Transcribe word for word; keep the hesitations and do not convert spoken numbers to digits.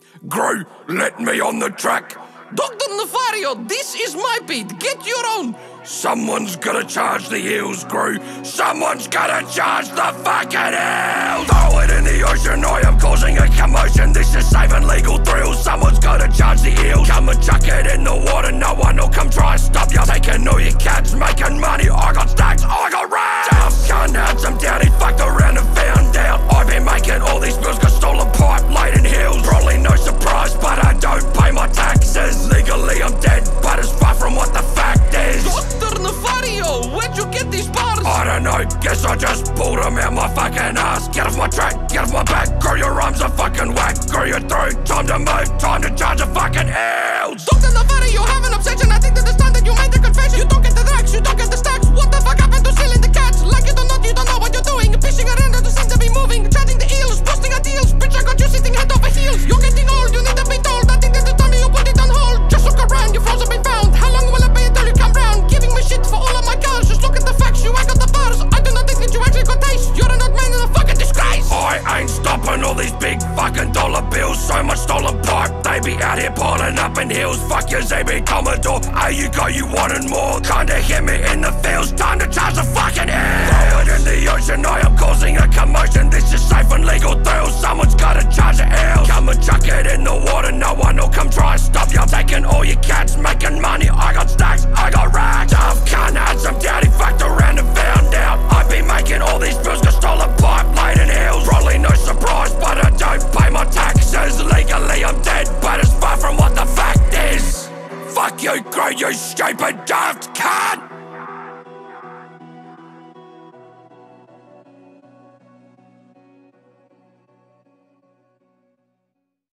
Gru, let me on the track. Doctor Nefario, this is my beat. Get your own. Someone's gotta charge the Eels, Gru. Someone's gotta charge the fucking Eels. Throw it in the ocean, I am causing a commotion. This is safe and legal thrills. Someone's gotta charge the Eels. Come and chuck it in the water, no one will come try and stop you. Taking all your cats, making money. I got stacks, I got racks. Tough cunt, had some down, he fucked around and found out. I've been making all these bills, got stolen pipe, laid in hills. Probably no surprise, but I don't pay my taxes. Legally I'm dead, but it's far from what the fact is. Doctor Nefario, where'd you get these bars? I don't know, guess I just pulled them out my fucking ass. Get off my track, get off my back. Grow your rhymes are fucking whack. Grow your throat, time to move, time to charge the fucking Eels. Doctor Nefario, have an obsession. I think that it's time that you made the confession. You don't get the tracks, you don't get the stacks. What the fuck happened to selling the cats? Like you don't know, you don't know what you're doing. Fishing around and seem to be moving. Charging the Eels, posting at deals. Bitch, I got you sitting head over heels. You're getting old, you need to be told. I think that it's time that you put it on hold. Just look around, your flaws have been found. How long will it be until you come round? Giving me shit for all of my cars. Just look at the facts, you ain't got the bars. I do not think that you actually got taste. You're an old man in a fucking disgrace. I ain't stopping all these big fucking dollar bills. So much stolen pipe, they be out here piling up in hills. Fuck your Z B Commodore, hey you got you wanting more. Kinda hit me in the fields, time to charge the fucking Eels. Throw it in the ocean, I am causing a commotion. This is safe and legal thrills. Someone's gotta charge the Eels. Come and chuck it in the water, no one will come try and stop you. Taking all your cats, making money. I got stacks, I got racks. Tough cunt, had some daddy fucked around and found out. I've been making all these bills, got stolen pipe, laid in hills. Probably no surprise, but I don't pay my taxes. Legally I'm dead, but it's far from what the fact is. Fuck you, Gru, you stupid daft